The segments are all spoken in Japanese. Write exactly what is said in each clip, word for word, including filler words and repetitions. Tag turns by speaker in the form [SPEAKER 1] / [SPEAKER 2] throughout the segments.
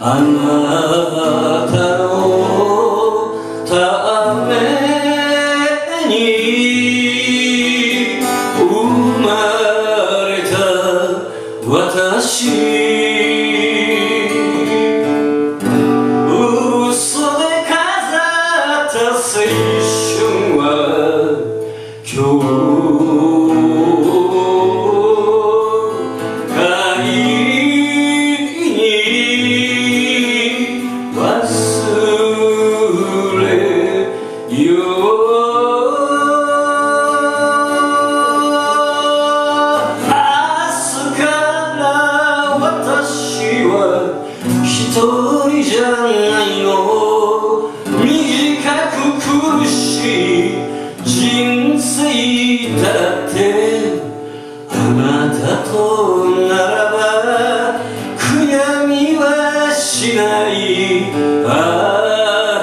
[SPEAKER 1] あなたのために生まれた私、嘘で飾った青春は今日一人じゃないの、短く苦しい人生だってあなたとならば悔やみはしない。ああ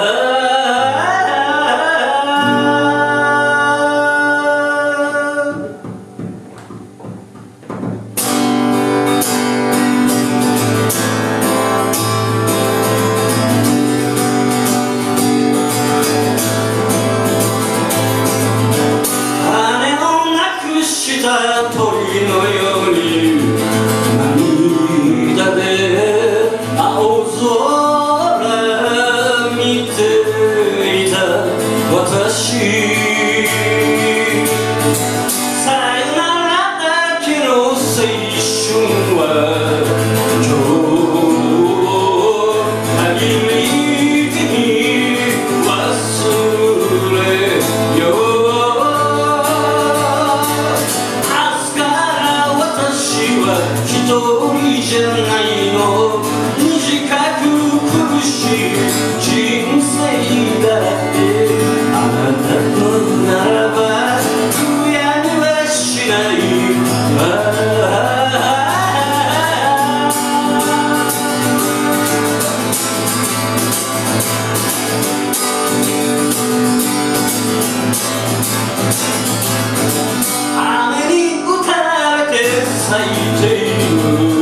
[SPEAKER 1] 鳥のように涙で青空見ていた私、さよならだけの青春は今日限りに忘れよう。一人じゃないの、短く苦しい人生だってあなたとならば悔やみはしない。雨に打たれて咲いている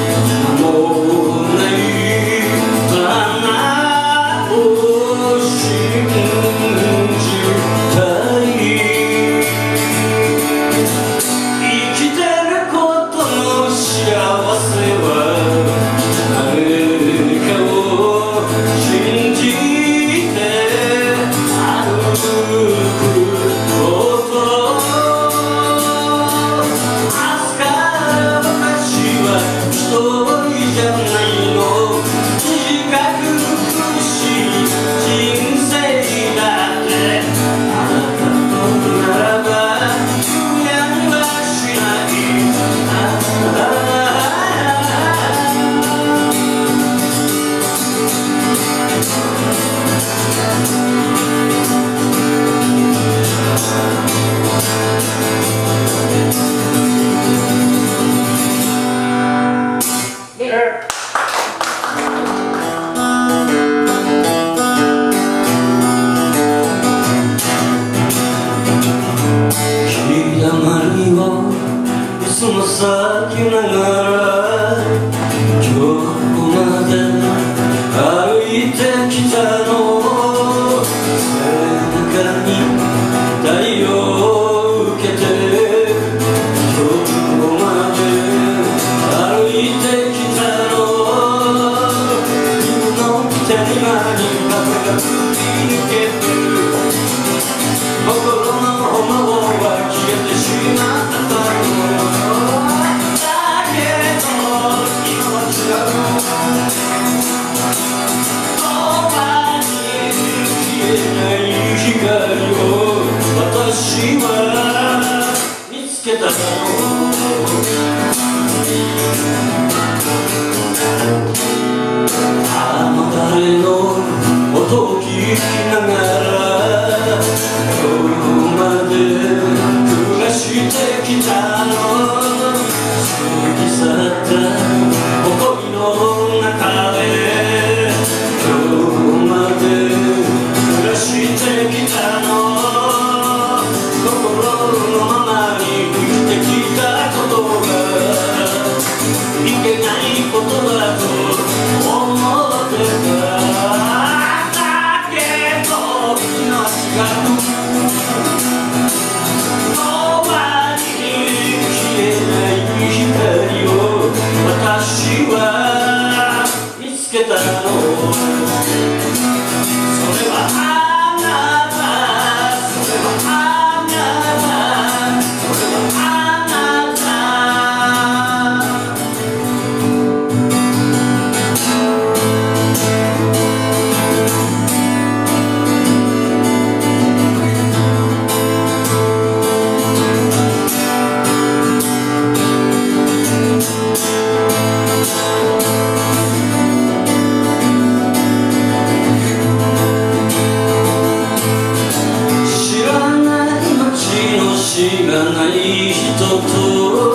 [SPEAKER 1] その先ながら今日まで歩いてきたの、背中に太陽を受けて今日まで歩いてきたの、犬の手に間に風が吹き抜けて心の炎は消えてしまった私は見つけたの、雨だれの音を聞きながら今日まで暮らしてきたの、過ぎ去った誇りの中で今日まで暮らしてきたの、心のままに生きてきたことがいけないことだと思う知らない人と